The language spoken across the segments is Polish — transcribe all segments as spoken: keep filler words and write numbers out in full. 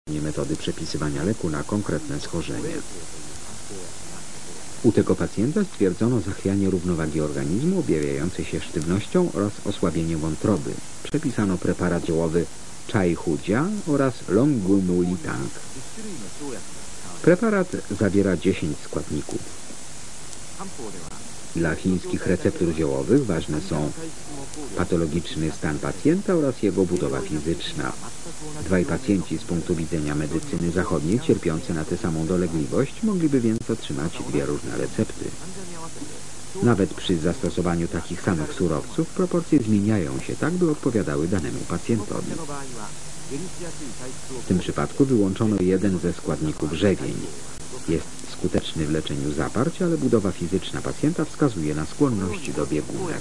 metody przepisywania leku na konkretne schorzenie. U tego pacjenta stwierdzono zachwianie równowagi organizmu objawiające się sztywnością oraz osłabieniem wątroby. Przepisano preparat ziołowy Chai Hudia oraz Longumulitang. Preparat zawiera dziesięć składników. Dla chińskich receptur ziołowych ważne są patologiczny stan pacjenta oraz jego budowa fizyczna. Dwaj pacjenci z punktu widzenia medycyny zachodniej cierpiący na tę samą dolegliwość mogliby więc otrzymać dwie różne recepty. Nawet przy zastosowaniu takich samych surowców proporcje zmieniają się tak, by odpowiadały danemu pacjentowi. W tym przypadku wyłączono jeden ze składników rzewień. Jest skuteczny w leczeniu zaparć, ale budowa fizyczna pacjenta wskazuje na skłonność do biegunek.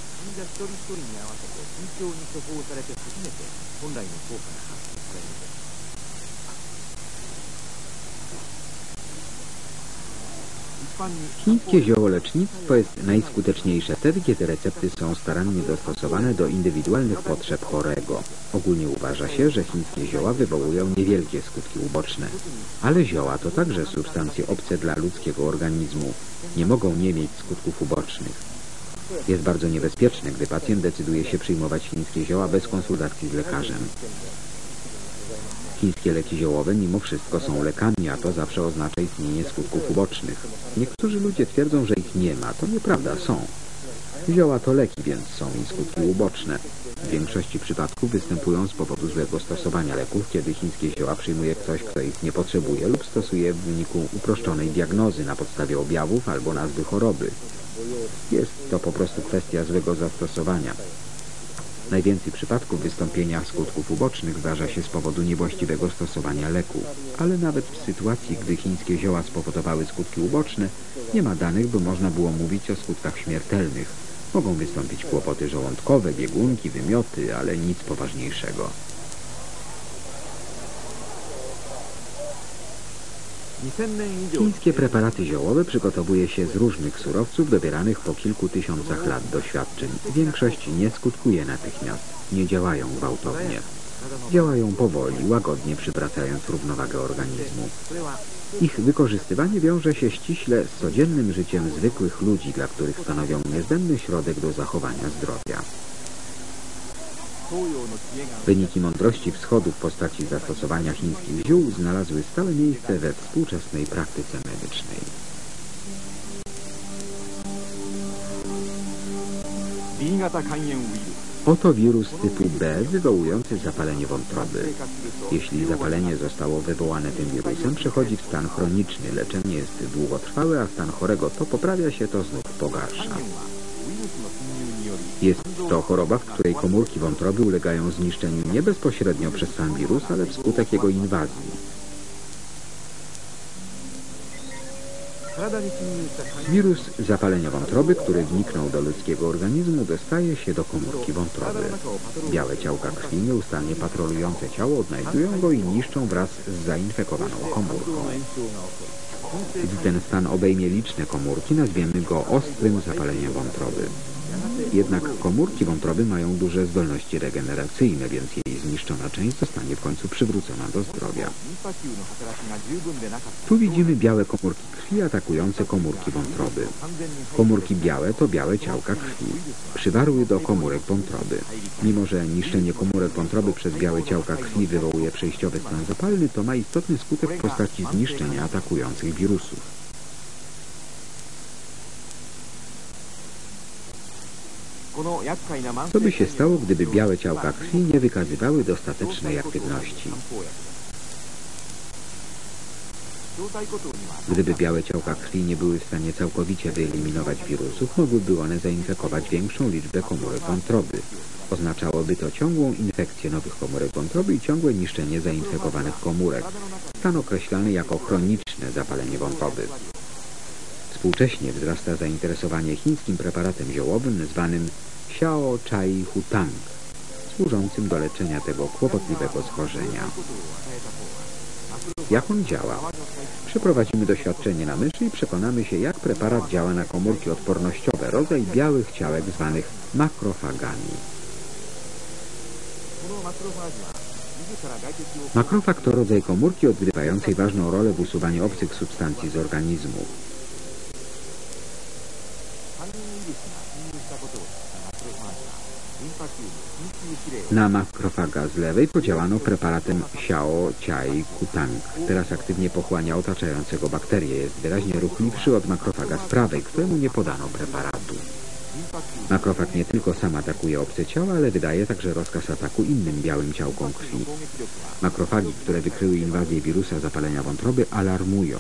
Chińskie ziołolecznictwo jest najskuteczniejsze wtedy, kiedy recepty są starannie dostosowane do indywidualnych potrzeb chorego. Ogólnie uważa się, że chińskie zioła wywołują niewielkie skutki uboczne. Ale zioła to także substancje obce dla ludzkiego organizmu. Nie mogą nie mieć skutków ubocznych. Jest bardzo niebezpieczne, gdy pacjent decyduje się przyjmować chińskie zioła bez konsultacji z lekarzem. Chińskie leki ziołowe mimo wszystko są lekami, a to zawsze oznacza istnienie skutków ubocznych. Niektórzy ludzie twierdzą, że ich nie ma. To nieprawda, są. Zioła to leki, więc są i skutki uboczne. W większości przypadków występują z powodu złego stosowania leków, kiedy chińskie zioła przyjmuje ktoś, kto ich nie potrzebuje lub stosuje w wyniku uproszczonej diagnozy na podstawie objawów albo nazwy choroby. Jest to po prostu kwestia złego zastosowania. Najwięcej przypadków wystąpienia skutków ubocznych zdarza się z powodu niewłaściwego stosowania leków. Ale nawet w sytuacji, gdy chińskie zioła spowodowały skutki uboczne, nie ma danych, by można było mówić o skutkach śmiertelnych. Mogą wystąpić kłopoty żołądkowe, biegunki, wymioty, ale nic poważniejszego. Chińskie preparaty ziołowe przygotowuje się z różnych surowców dobieranych po kilku tysiącach lat doświadczeń. Większość nie skutkuje natychmiast, nie działają gwałtownie. Działają powoli, łagodnie przywracając równowagę organizmu. Ich wykorzystywanie wiąże się ściśle z codziennym życiem zwykłych ludzi, dla których stanowią niezbędny środek do zachowania zdrowia. Wyniki mądrości wschodu w postaci zastosowania chińskich ziół znalazły stałe miejsce we współczesnej praktyce medycznej. Oto wirus typu B wywołujący zapalenie wątroby. Jeśli zapalenie zostało wywołane tym wirusem, przechodzi w stan chroniczny. Leczenie jest długotrwałe, a stan chorego to poprawia się, to znów pogarsza. Jest to choroba, w której komórki wątroby ulegają zniszczeniu nie bezpośrednio przez sam wirus, ale wskutek jego inwazji. Wirus zapalenia wątroby, który wniknął do ludzkiego organizmu, dostaje się do komórki wątroby. Białe ciałka krwi nieustannie patrolujące ciało odnajdują go i niszczą wraz z zainfekowaną komórką. Gdy ten stan obejmie liczne komórki, nazwiemy go ostrym zapaleniem wątroby. Jednak komórki wątroby mają duże zdolności regeneracyjne, więc jej zniszczona część zostanie w końcu przywrócona do zdrowia. Tu widzimy białe komórki krwi atakujące komórki wątroby. Komórki białe to białe ciałka krwi. Przywarły do komórek wątroby. Mimo że niszczenie komórek wątroby przez białe ciałka krwi wywołuje przejściowy stan zapalny, to ma istotny skutek w postaci zniszczenia atakujących wirusów. Co by się stało, gdyby białe ciałka krwi nie wykazywały dostatecznej aktywności? Gdyby białe ciałka krwi nie były w stanie całkowicie wyeliminować wirusów, mogłyby one zainfekować większą liczbę komórek wątroby. Oznaczałoby to ciągłą infekcję nowych komórek wątroby i ciągłe niszczenie zainfekowanych komórek. Stan określany jako chroniczne zapalenie wątroby. Współcześnie wzrasta zainteresowanie chińskim preparatem ziołowym zwanym Xiao Chai Hutang, służącym do leczenia tego kłopotliwego schorzenia. Jak on działa? Przeprowadzimy doświadczenie na myszy i przekonamy się, jak preparat działa na komórki odpornościowe, rodzaj białych ciałek zwanych makrofagami. Makrofag to rodzaj komórki odgrywającej ważną rolę w usuwaniu obcych substancji z organizmu. Na makrofaga z lewej podziałano preparatem Xiao Chai Kutang. Teraz aktywnie pochłania otaczającego bakterie. Jest wyraźnie ruchliwszy od makrofaga z prawej, któremu nie podano preparatu. Makrofag nie tylko sam atakuje obce ciała, ale wydaje także rozkaz ataku innym białym ciałkom krwi. Makrofagi, które wykryły inwazję wirusa zapalenia wątroby, alarmują.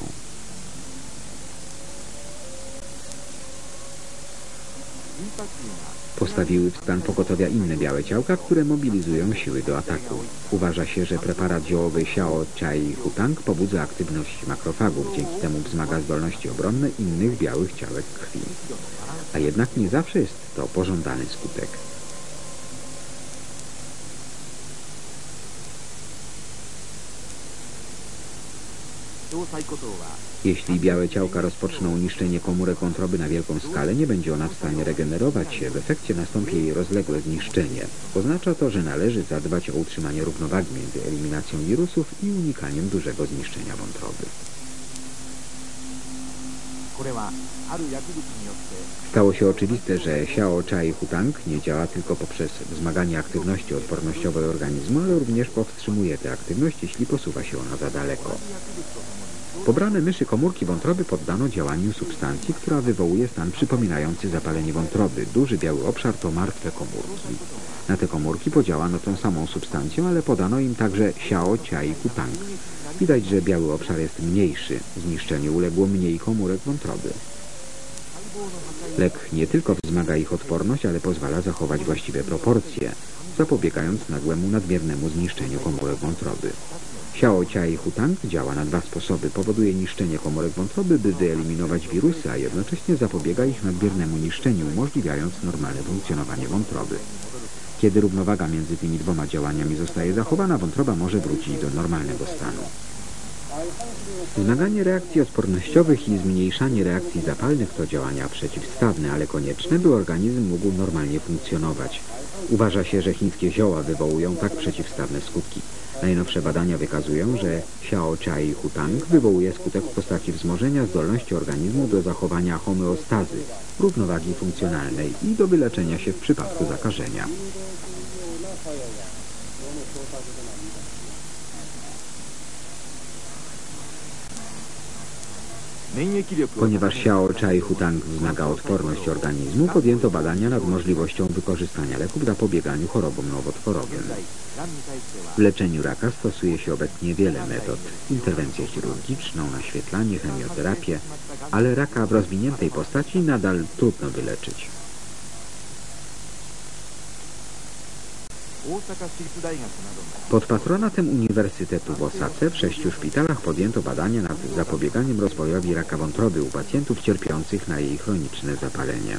Postawiły w stan pogotowia inne białe ciałka, które mobilizują siły do ataku. Uważa się, że preparat ziołowy Xiao Chai Kutang pobudza aktywność makrofagów, dzięki temu wzmaga zdolności obronne innych białych ciałek krwi. A jednak nie zawsze jest to pożądany skutek. Jeśli białe ciałka rozpoczną niszczenie komórek wątroby na wielką skalę, nie będzie ona w stanie regenerować się. W efekcie nastąpi jej rozległe zniszczenie. Oznacza to, że należy zadbać o utrzymanie równowagi między eliminacją wirusów i unikaniem dużego zniszczenia wątroby. Stało się oczywiste, że Xiao Chai Kutang nie działa tylko poprzez wzmaganie aktywności odpornościowej organizmu, ale również powstrzymuje tę aktywność, jeśli posuwa się ona za daleko. Pobrane myszy komórki wątroby poddano działaniu substancji, która wywołuje stan przypominający zapalenie wątroby. Duży biały obszar to martwe komórki. Na te komórki podziałano tą samą substancją, ale podano im także Xiao Chai Kutang. Widać, że biały obszar jest mniejszy. Zniszczeniu uległo mniej komórek wątroby. Lek nie tylko wzmaga ich odporność, ale pozwala zachować właściwe proporcje, zapobiegając nagłemu nadmiernemu zniszczeniu komórek wątroby. Xiao Chai Kutang działa na dwa sposoby. Powoduje niszczenie komórek wątroby, by wyeliminować wirusy, a jednocześnie zapobiega ich nadmiernemu niszczeniu, umożliwiając normalne funkcjonowanie wątroby. Kiedy równowaga między tymi dwoma działaniami zostaje zachowana, wątroba może wrócić do normalnego stanu. Wzmaganie reakcji odpornościowych i zmniejszanie reakcji zapalnych to działania przeciwstawne, ale konieczne, by organizm mógł normalnie funkcjonować. Uważa się, że chińskie zioła wywołują tak przeciwstawne skutki. Najnowsze badania wykazują, że Xiao Chai Kutang wywołuje skutek w postaci wzmożenia zdolności organizmu do zachowania homeostazy, równowagi funkcjonalnej i do wyleczenia się w przypadku zakażenia. Ponieważ Xiao Chai Kutang wzmaga odporność organizmu, podjęto badania nad możliwością wykorzystania leku w zapobieganiu chorobom nowotworowym. W leczeniu raka stosuje się obecnie wiele metod. Interwencję chirurgiczną, naświetlanie, chemioterapię, ale raka w rozwiniętej postaci nadal trudno wyleczyć. Pod patronatem Uniwersytetu w Osace w sześciu szpitalach podjęto badania nad zapobieganiem rozwojowi raka wątroby u pacjentów cierpiących na jej chroniczne zapalenie.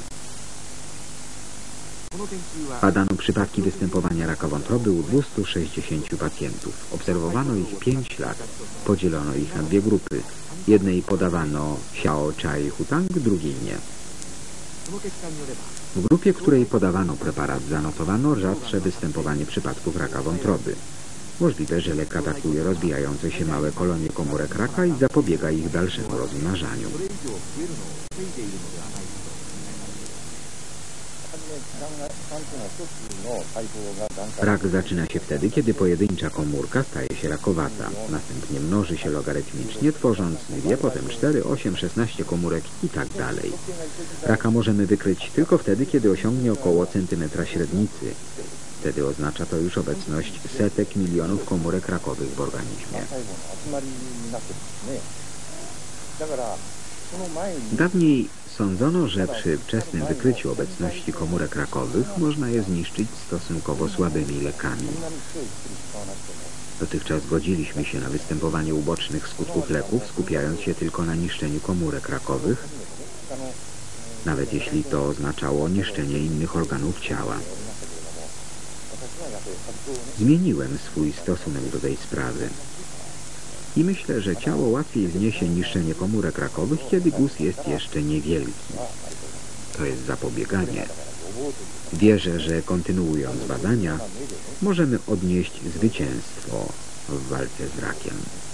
Badano przypadki występowania raka wątroby u dwustu sześćdziesięciu pacjentów. Obserwowano ich pięć lat. Podzielono ich na dwie grupy. Jednej podawano Xiao Chai Kutang, drugiej nie. W grupie, której podawano preparat, zanotowano rzadsze występowanie przypadków raka wątroby. Możliwe, że lek atakuje rozwijające się małe kolonie komórek raka i zapobiega ich dalszemu rozmnażaniu. Rak zaczyna się wtedy, kiedy pojedyncza komórka staje się rakowata. Następnie mnoży się logarytmicznie, tworząc dwie, potem cztery, osiem, szesnaście komórek i tak dalej. Raka możemy wykryć tylko wtedy, kiedy osiągnie około centymetra średnicy. Wtedy oznacza to już obecność setek milionów komórek rakowych w organizmie. Dawniej sądzono, że przy wczesnym wykryciu obecności komórek rakowych można je zniszczyć stosunkowo słabymi lekami. Dotychczas godziliśmy się na występowanie ubocznych skutków leków, skupiając się tylko na niszczeniu komórek rakowych, nawet jeśli to oznaczało niszczenie innych organów ciała. Zmieniłem swój stosunek do tej sprawy. I myślę, że ciało łatwiej zniesie niszczenie komórek rakowych, kiedy guz jest jeszcze niewielki. To jest zapobieganie. Wierzę, że kontynuując badania, możemy odnieść zwycięstwo w walce z rakiem.